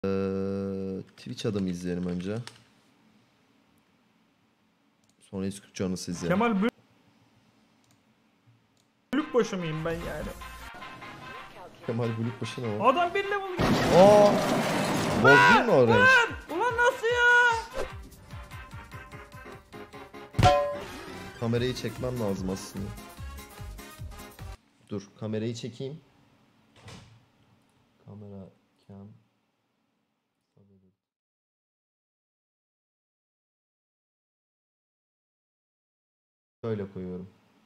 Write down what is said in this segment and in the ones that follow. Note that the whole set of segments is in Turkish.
Twitch adamı izleyelim önce. Sonra 140 canlısı izleyelim. Kemal bölük başı mıyım ben yani? Kemal bölük başı ne o? Adam bir level geçti. Aaa! Bozdun mu orayı? Ulan nasıl ya? Kamerayı çekmem lazım aslında. Dur kamerayı çekeyim. Kamera cam. Şöyle koyuyorum.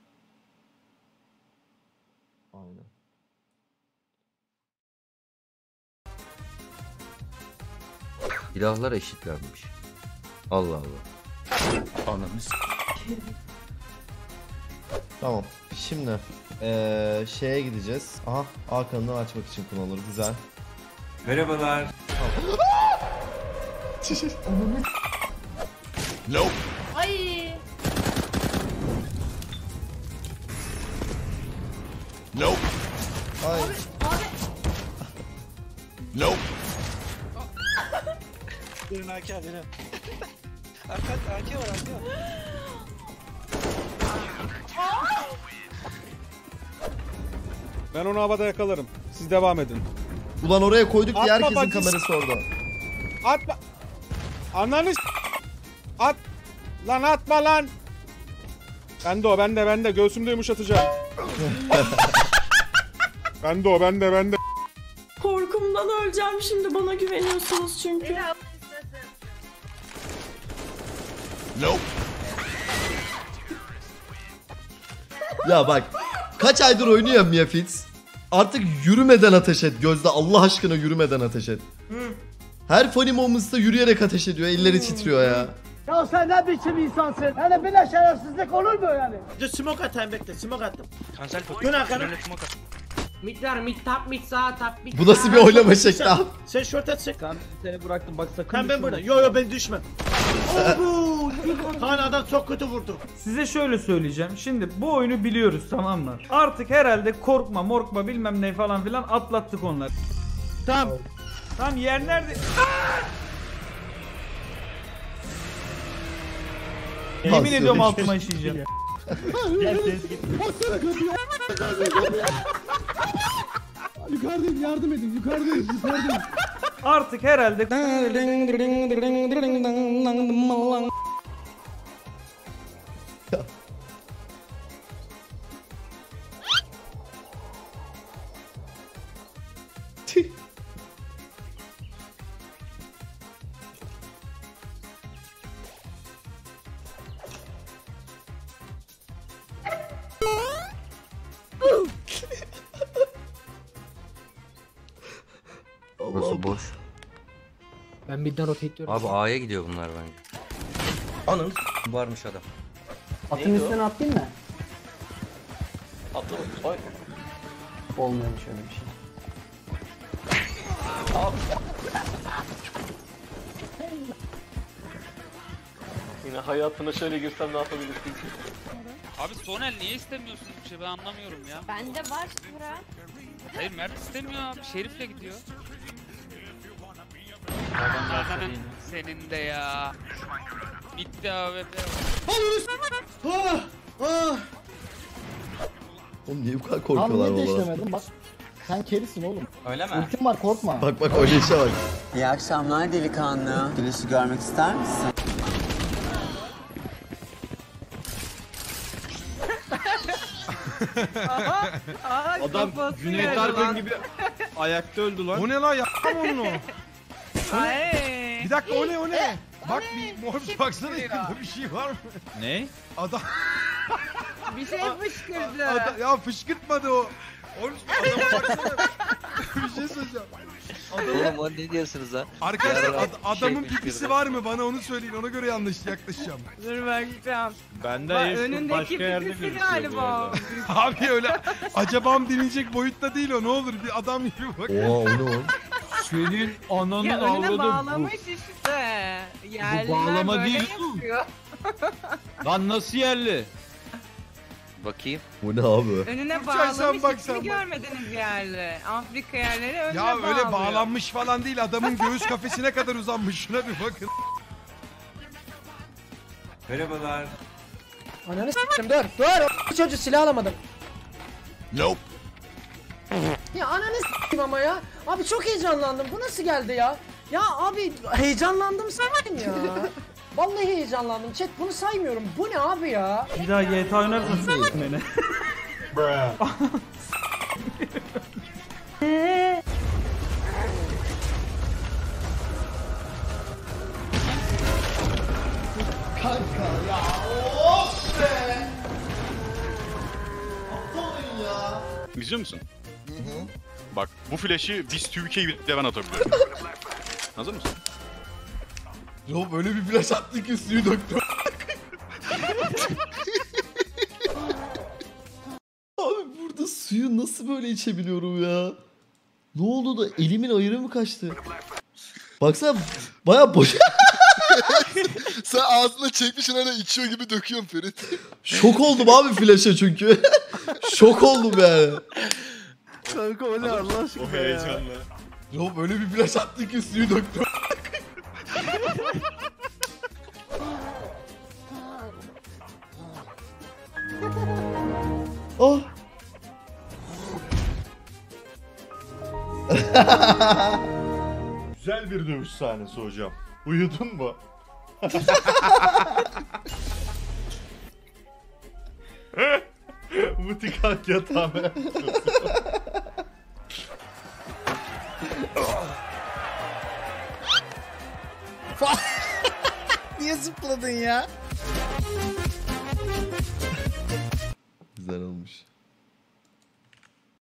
Aynen. İlahlar eşitlenmiş. Allah Allah. Anladınız. Tamam. Şimdi şeye gideceğiz. Aha A kanalını açmak için kullanılır. Güzel. Merhabalar. Nope. Ay. Nope. Ay. Abi. Nope. Durun AK durun. AK var AK. Ben onu havada yakalarım. Siz devam edin. Ulan oraya koyduk diye Atma herkesin bacıs. kamerası orada. Atma. Ananı at. Lan atma lan. Bende. Göğsümde yumuşatacağım. Bende. Korkumdan öleceğim şimdi, bana güveniyorsunuz çünkü. Nope. Ya bak kaç aydır oynuyor Mia Fitz. Artık yürümeden ateş et Gözde, Allah aşkına yürümeden ateş et. Her funny moments'ta yürüyerek ateş ediyor, elleri titriyor ya. Ya sen ne biçim insansın? Yani böyle şerefsizlik olur mu yani? Dur smoke atayım bekle smoke attım. Cancel Dön arkana. Mid var, mid top, mid sağ, top, mid. Bu nasıl bir oynama şekli abi? Sen short at çek. Ben seni bıraktım bak sakın. Ben burada. Yo ben düşmem. Ooo. Kan adam çok kötü vurdu. Size şöyle söyleyeceğim. Şimdi bu oyunu biliyoruz, tamam mı? Artık herhalde korkma morkma bilmem ne falan filan atlattık onları. Tamam. Tamam, yer nerede? Yemin ediyorum altıma işeyeceğim. Yukarıdayım, yardım edin, yukarıdayım. Artık herhalde Burası boş. Ben midden rotate diyorum. Abi A'ya gidiyor bunlar bence. Anın varmış adam. Atın üstüne atlayayım mı? Atla. Oy. Olmuyormuş öyle bir şey. Yine hayatına şöyle girsem ne yapabilirsin ki? Abi Sonel niye istemiyorsun bir şey, ben anlamıyorum ya. Bende var sıra. Hayır Mert istemiyor abi, Şerif'le gidiyor. Senin de ya. Bitti abi. Oğlum niye bu kadar korkuyorlar Tam niye valla? deşlemedim bak. Sen kerisin oğlum. Öyle mi? Ultim var, korkma. Bak oynayışa bak. İyi akşamlar delikanlı. Güneşi görmek ister misin? Adam Cüneyt Arkın gibi ayakta öldü lan. O ne lan, yapma onu. Bir dakika, o ne? Bak bir mor, baksana yakında bir şey var mı? Ne? Adam Bir şey fışkırdı. ya fışkırtmadı o. Oğlum adama baksana. Bir şey söyleyeceğim. Oğlum o ne diyorsunuz ha? Arkadaşlar adamın Şey pipisi fışkırdı. var mı? Bana onu söyleyin. Ona göre yanlış yaklaşacağım. Dur bakacağım. Bende Önündeki pipisi galiba. Abi öyle acabam dinleyecek boyutta değil o. Ne olur bir adam gibi bak. Oha o ne oğlum? senin ananın Ya önüne avladı bağlamış işte. Yerliler bağlama böyle değil. yapıyor. Lan nasıl yerli? Bakayım. Bu ne abi? Önüne Uçarsan bağlamış, bak hiç sen mi bak. görmediniz yerli? Afrika yerleri önüne Ya bağlıyor. öyle bağlanmış falan değil. Adamın göğüs kafesine kadar uzanmış. Şuna bir bakın. Merhabalar. Ananı s**tim dur. Dur. Çocuğu silah alamadım. Nope. Ya ananı s**tim ama ya. Abi çok heyecanlandım. Bu nasıl geldi ya? Ya abi heyecanlandım saymayın ya. Vallahi heyecanlandım. Chat bunu saymıyorum. Bu ne abi ya? Bir daha GTA oynarsan s**tim beni. Kanka ya. Of be. Aptalın ya. İzliyor musun? Bak bu flash'i biz Türkiye'yi bile ben atabiliyorum. Hazır mısın? Rob öyle bir flash attı ki suyu döktü. Abi burada suyu nasıl böyle içebiliyorum ya? Ne oldu da elimin ayarı mı kaçtı? Baksana baya boş. Sen ağzına çekmişsin hala içiyor gibi döküyorsun Ferit. Şok oldum abi flash'a çünkü. Şok oldum yani. Kanka o ne Allah aşkına O heyecanlı. Rob öyle bir flash attı ki suyu döktü. Oh. Güzel bir dövüş sahnesi hocam. Uyudun mu? Muti kalk yatağına. Niye zıpladın ya?